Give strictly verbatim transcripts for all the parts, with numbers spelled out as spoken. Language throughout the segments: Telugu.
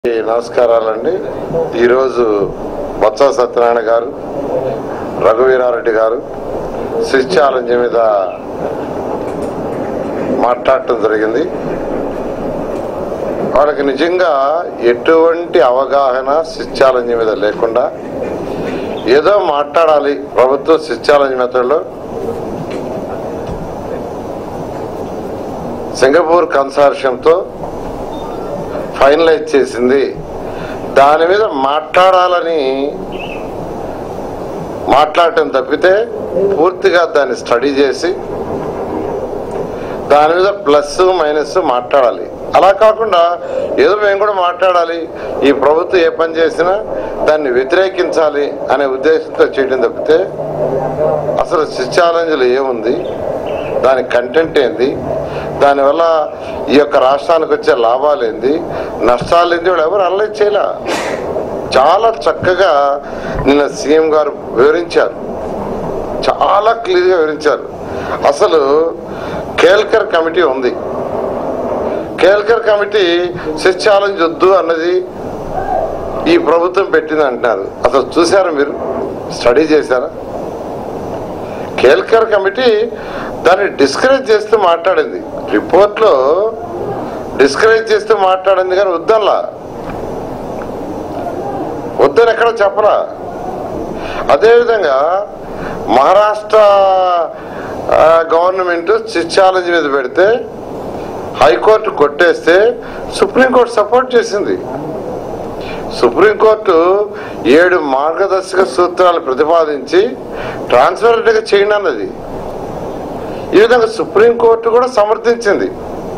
నమస్కారాలండి. ఈరోజు బొత్స సత్యనారాయణ గారు, రఘువీరారెడ్డి గారు స్విచ్ ఛాలెంజ్ మీద మాట్లాడటం జరిగింది. వాళ్ళకి నిజంగా ఎటువంటి అవగాహన స్విచ్ ఛాలెంజ్ మీద లేకుండా ఏదో మాట్లాడాలి. ప్రభుత్వం స్విచ్ ఛాలెంజ్ మెథడ్లో సింగపూర్ కన్సార్షియంతో ఫైనలైజ్ చేసింది, దాని మీద మాట్లాడాలని మాట్లాడటం తప్పితే పూర్తిగా దాన్ని స్టడీ చేసి దాని మీద ప్లస్ మైనస్ మాట్లాడాలి. అలా కాకుండా ఏదో మేము కూడా మాట్లాడాలి, ఈ ప్రభుత్వం ఏ పని చేసినా దాన్ని వ్యతిరేకించాలి అనే ఉద్దేశంతో చేయడం తప్పితే అసలు స్విచ్ ఛాలెంజ్లు ఏముంది, దాని కంటెంట్ ఏంది, దానివల్ల ఈ యొక్క రాష్ట్రానికి వచ్చే లాభాలు ఏంది, నష్టాలు ఏంది కూడా ఎవరు అనలైజ్ చేయలే. చాలా చక్కగా నిన్న సీఎం గారు వివరించారు, చాలా క్లియర్గా వివరించారు. అసలు కేల్కర్ కమిటీ ఉంది, కేల్కర్ కమిటీ స్విచ్ ఛాలెంజ్ వద్దు అన్నది ఈ ప్రభుత్వం పెట్టింది అంటున్నారు. అసలు చూసారా మీరు, స్టడీ చేశారా? కేల్కర్ కమిటీ దాన్ని డిస్కరేజ్ చేస్తూ మాట్లాడింది, రిపోర్ట్లో డిస్కరేజ్ చేస్తూ మాట్లాడింది, కానీ వద్దల్లా వద్దని ఎక్కడ చెప్పరా. అదేవిధంగా మహారాష్ట్ర గవర్నమెంట్ స్విచ్ ఛాలెంజ్ మీద పెడితే హైకోర్టు కొట్టేస్తే సుప్రీంకోర్టు సపోర్ట్ చేసింది. సుప్రీంకోర్టు ఏడు మార్గదర్శక సూత్రాలు ప్రతిపాదించి ట్రాన్స్పరెంట్గా చేయండి అన్నది. ఈ విధంగా సుప్రీంకోర్టు కూడా సమర్థించింది.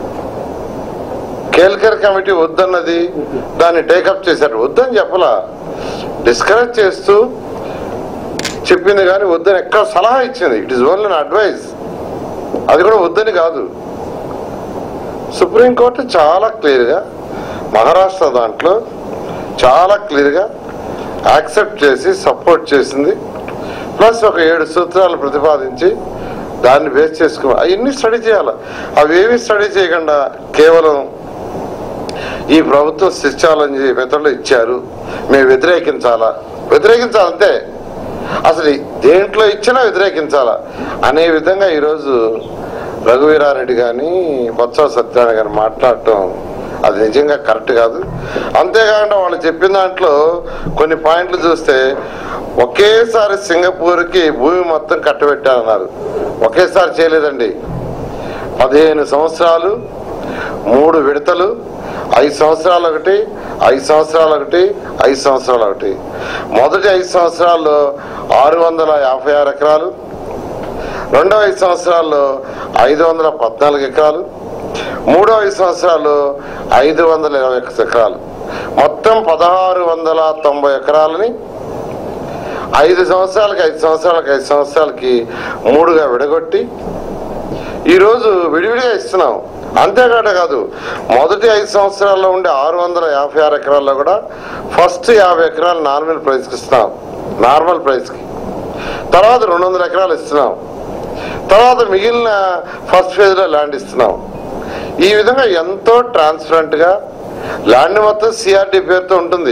కేల్కర్ కమిటీ వద్దన్నది, దాన్ని టేకప్ చేశారు. వద్దని చెప్పలా, డిస్కరేజ్ చేస్తూ చెప్పింది, కానీ వద్దని ఎక్కడ సలహా ఇచ్చింది. It is only an advise, అది కూడా వద్దని కాదు. సుప్రీంకోర్టు చాలా క్లియర్గా మహారాష్ట్ర దాంట్లో చాలా క్లియర్గా యాక్సెప్ట్ చేసి సపోర్ట్ చేసింది. ప్లస్ ఒక ఏడు సూత్రాలు ప్రతిపాదించి దాన్ని బేస్ చేసుకుని అవన్నీ స్టడీ చేయాలి. అవేమీ స్టడీ చేయకుండా కేవలం ఈ ప్రభుత్వం స్విచ్ ఛాలెంజ్ మెథడ్లో ఇచ్చారు, మేము వ్యతిరేకించాలా వ్యతిరేకించాలంతే, అసలు దేంట్లో ఇచ్చినా వ్యతిరేకించాలా అనే విధంగా ఈరోజు రఘువీరారెడ్డి కానీ బొత్స సత్యనారాయణ గారు మాట్లాడటం అది నిజంగా కరెక్ట్ కాదు. అంతేకాకుండా వాళ్ళు చెప్పిన దాంట్లో కొన్ని పాయింట్లు చూస్తే ఒకేసారి సింగపూర్కి భూమి మొత్తం కట్టబెట్టారన్నారు. ఒకేసారి చేయలేదండి, పదిహేను సంవత్సరాలు మూడు విడతలు, ఐదు సంవత్సరాలు ఒకటి, ఐదు సంవత్సరాలు ఒకటి, ఐదు సంవత్సరాలు ఒకటి. మొదటి ఐదు సంవత్సరాల్లో ఆరు వందల యాభై ఆరు ఎకరాలు, రెండో ఐదు సంవత్సరాల్లో ఐదు వందల పద్నాలుగు ఎకరాలు, మూడో ఐదు సంవత్సరాలు ఐదు వందల ఇరవై ఎకరాలు, మొత్తం పదహారు వందల తొంభై ఎకరాలని ఐదు సంవత్సరాలకి ఐదు సంవత్సరాలకి ఐదు సంవత్సరాలకి మూడుగా విడగొట్టి ఈరోజు విడివిడిగా ఇస్తున్నాం. అంతేకాదు కాదు మొదటి ఐదు సంవత్సరాల్లో ఉండే ఆరు వందల యాభై ఆరు ఎకరాల్లో కూడా ఫస్ట్ యాభై ఎకరాలు నార్మల్ ప్రైస్కి ఇస్తున్నాం, నార్మల్ ప్రైస్కి. తర్వాత రెండు వందల ఎకరాలు ఇస్తున్నాం, తర్వాత మిగిలిన ఫస్ట్ ఫేజ్లో ల్యాండ్ ఇస్తున్నాం. ఈ విధంగా ఎంతో ట్రాన్స్పరెంట్గా ల్యాండ్ మొత్తం సిఆర్డి పేరుతో ఉంటుంది.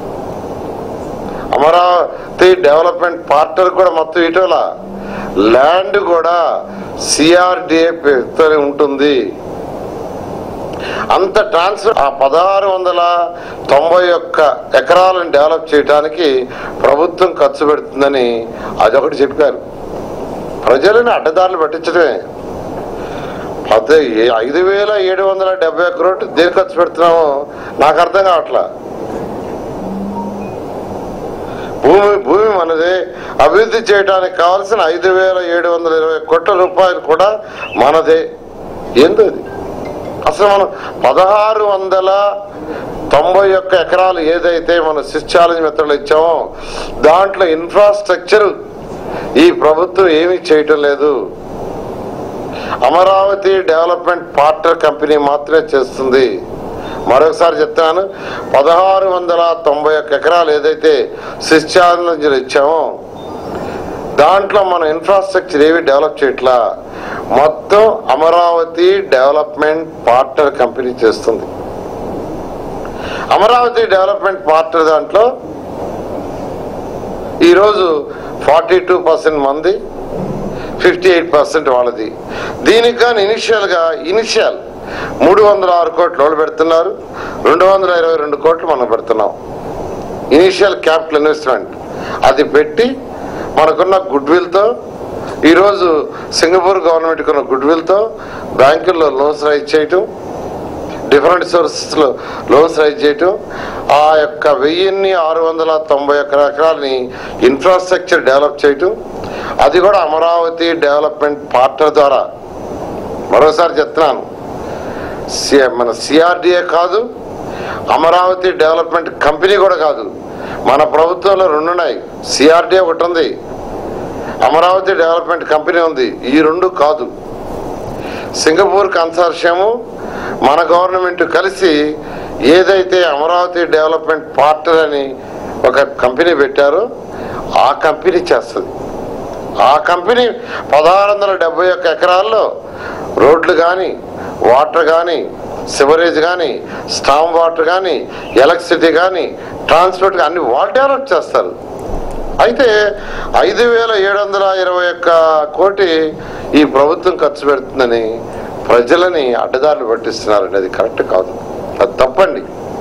అమరావతి డెవలప్మెంట్ పార్ట్నర్ కూడా మొత్తం ఇటీవల ల్యాండ్ కూడా సిఆర్డిఏ పేరుతోనే ఉంటుంది. అంత ట్రాన్స్ఫర్ ఆ పదహారు వందల తొంభై ఒక్క ఎకరాలను డెవలప్ చేయడానికి ప్రభుత్వం ఖర్చు పెడుతుందని అదొకటి చెప్పారు. ప్రజలని అడ్డదారులు పట్టించడమే. పది ఐదు వేల ఏడు వందల డెబ్బై ఒక్క కోట్లు దేని ఖర్చు పెడుతున్నామో నాకు అర్థం కావట్లా. భూమి భూమి మనదే, అభివృద్ధి చేయడానికి కావాల్సిన ఐదు వేల ఏడు వందల ఇరవై కోట్ల రూపాయలు కూడా మనదే. ఏంది అసలు మనం పదహారు వందల తొంభై ఒక్క ఎకరాలు ఏదైతే మనం స్విచ్ ఛాలెంజ్ మెథడ్లో ఇచ్చామో దాంట్లో ఇన్ఫ్రాస్ట్రక్చర్ ఈ ప్రభుత్వం ఏమీ చేయటం లేదు. అమరావతి డెవలప్మెంట్ పార్ట్నర్ కంపెనీ మాత్రమే చేస్తుంది. మరొకసారి చెప్తాను, పదహారు వందల తొంభై ఒక్క ఎకరాలు ఏదైతే స్విచ్ ఛాలెంజ్ ఇచ్చామో దాంట్లో మనం ఇన్ఫ్రాస్ట్రక్చర్ ఏవి డెవలప్ చేయట్లా, మొత్తం అమరావతి డెవలప్మెంట్ పార్ట్నర్ కంపెనీ చేస్తుంది. అమరావతి డెవలప్మెంట్ పార్టీ దాంట్లో ఈరోజు ఫార్టీ టూ పర్సెంట్ మంది, ఫిఫ్టీ ఎయిట్ పర్సెంట్ వాళ్ళది. దీనికి కానీ ఇనిషియల్గా ఇనిషియల్ మూడు వందల ఆరు కోట్లు వాళ్ళు పెడుతున్నారు, రెండు వందల ఇరవై రెండు కోట్లు మనం పెడుతున్నాం. ఇనిషియల్ క్యాపిటల్ ఇన్వెస్ట్మెంట్ అది పెట్టి మనకున్న గుడ్ విల్తో ఈరోజు సింగపూర్ గవర్నమెంట్కి ఉన్న గుడ్ విల్తో బ్యాంకుల్లో లోన్స్ రైజ్ చేయటం, డిఫరెంట్ సోర్సెస్లో లోన్స్ రైజ్ చేయటం, ఆ యొక్క వెయ్యిన్ని ఆరు వందల తొంభై ఒక్క ఎకరాలని ఇన్ఫ్రాస్ట్రక్చర్ డెవలప్ చేయటం, అది కూడా అమరావతి డెవలప్మెంట్ పార్ట్నర్ ద్వారా. మరోసారి చెప్తున్నాను, మన సిఆర్డిఏ కాదు, అమరావతి డెవలప్మెంట్ కంపెనీ కూడా కాదు, మన ప్రభుత్వంలో రెండు ఉన్నాయి. సిఆర్డిఏ ఒకటి ఉంది, అమరావతి డెవలప్మెంట్ కంపెనీ ఉంది. ఈ రెండు కాదు. సింగపూర్ కన్సార్షియము మన గవర్నమెంట్ కలిసి ఏదైతే అమరావతి డెవలప్మెంట్ పార్ట్నర్ అని ఒక కంపెనీ పెట్టారో ఆ కంపెనీ చేస్తుంది. ఆ కంపెనీ పదహారు వందల డెబ్బై ఒక్క ఎకరాల్లో రోడ్లు కానీ, వాటర్ కానీ, సివరేజ్ కానీ, స్టామ్ వాటర్ కానీ, ఎలక్ట్రిసిటీ కానీ, ట్రాన్స్పోర్ట్ అన్ని వాళ్ళు డెవలప్ చేస్తారు. అయితే ఐదు వేల ఏడు వందల ఇరవై ఒక్క కోటి ఈ ప్రభుత్వం ఖర్చు పెడుతుందని ప్రజలని అడ్డదారులు పట్టిస్తున్నారండి. అది కరెక్ట్ కాదు, అది తప్పండి.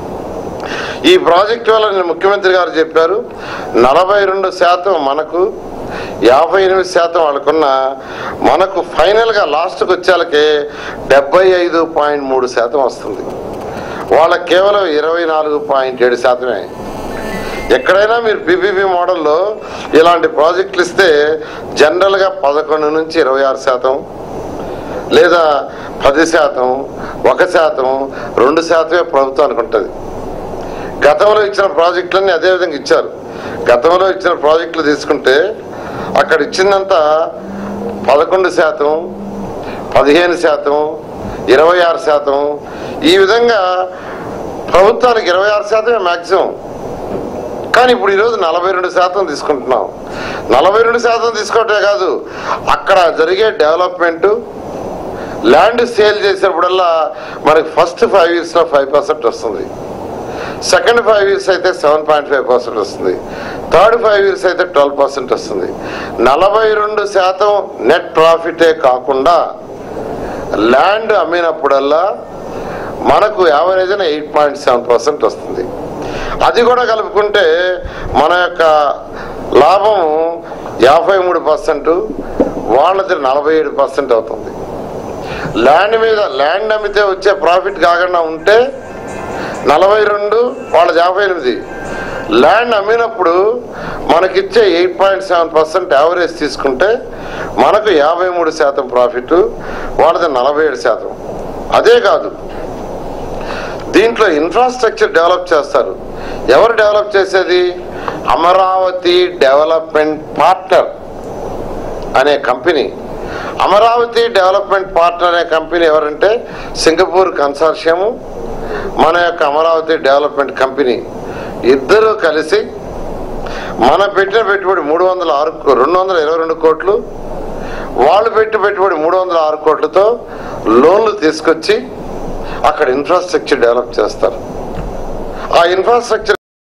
ఈ ప్రాజెక్టు వల్ల నేను ముఖ్యమంత్రి గారు చెప్పారు, నలభై రెండు శాతం మనకు, యాభై ఎనిమిది శాతం వాళ్ళకున్న, మనకు ఫైనల్గా లాస్ట్కి వచ్చేళ్ళకే డెబ్బై ఐదు పాయింట్ మూడు శాతం వస్తుంది. వాళ్ళకి కేవలం ఇరవై నాలుగు పాయింట్ ఏడు శాతమే. ఎక్కడైనా మీరు పీపీపీ మోడల్లో ఇలాంటి ప్రాజెక్టులు ఇస్తే జనరల్గా పదకొండు నుంచి ఇరవై ఆరు శాతం లేదా పది శాతం, ఒక శాతం, రెండు శాతమే ప్రభుత్వానికి ఉంటుంది. గతంలో ఇచ్చిన ప్రాజెక్టులన్నీ అదేవిధంగా ఇచ్చారు. గతంలో ఇచ్చిన ప్రాజెక్టులు తీసుకుంటే అక్కడ ఇచ్చిందంతా పదకొండు శాతం, పదిహేను శాతం, ఇరవై ఆరు శాతం, ఈ విధంగా ప్రభుత్వానికి ఇరవై ఆరు శాతమే మ్యాక్సిమం. కానీ ఇప్పుడు ఈరోజు నలభై రెండు శాతం తీసుకుంటున్నాం. నలభై రెండు శాతం తీసుకోవటమే కాదు, అక్కడ జరిగే డెవలప్మెంటు, ల్యాండ్ సేల్ చేసేప్పుడల్లా మనకి ఫస్ట్ ఫైవ్ ఇయర్స్లో ఫైవ్ పర్సెంట్ వస్తుంది, సెకండ్ ఫైవ్ ఇయర్స్ అయితే సెవెన్ పాయింట్ ఫైవ్ పర్సెంట్ వస్తుంది, థర్డ్ ఫైవ్ ఇయర్స్ అయితే ట్వెల్వ్ పర్సెంట్ వస్తుంది. నలభై రెండు శాతం నెట్ ప్రాఫిటే కాకుండా ల్యాండ్ అమ్మినప్పుడల్లా మనకు average eight point seven percent వస్తుంది. అది కూడా కలుపుకుంటే మన యొక్క లాభము యాభై మూడు పర్సెంట్, వాళ్ళది నలభై ఏడు పర్సెంట్ అవుతుంది. ల్యాండ్ మీద ల్యాండ్ అమ్మితే వచ్చే ప్రాఫిట్ కాకుండా ఉంటే నలభై రెండు, వాళ్ళది యాభై ఎనిమిది. ల్యాండ్ అమ్మినప్పుడు మనకిచ్చే eight point seven percent average తీసుకుంటే మనకు యాభై మూడు శాతం ప్రాఫిట్, వాళ్ళది నలభై ఏడు శాతం. అదే కాదు, దీంట్లో ఇన్ఫ్రాస్ట్రక్చర్ డెవలప్ చేస్తారు. ఎవరు డెవలప్ చేసేది? అమరావతి డెవలప్మెంట్ పార్ట్నర్ అనే కంపెనీ. అమరావతి డెవలప్మెంట్ పార్ట్నర్ అనే కంపెనీ ఎవరంటే సింగపూర్ కన్సార్షియము, మన యొక్క అమరావతి డెవలప్మెంట్ కంపెనీ ఇద్దరూ కలిసి మన పెట్టిన పెట్టుబడి మూడు వందల ఆరు రెండు వందల ఇరవై రెండు కోట్లు, వాళ్ళు పెట్టి పెట్టుబడి మూడు వందల ఆరు కోట్లతో లోన్లు తీసుకొచ్చి అక్కడ ఇన్ఫ్రాస్ట్రక్చర్ డెవలప్ చేస్తారు. ఆ ఇన్ఫ్రాస్ట్రక్చర్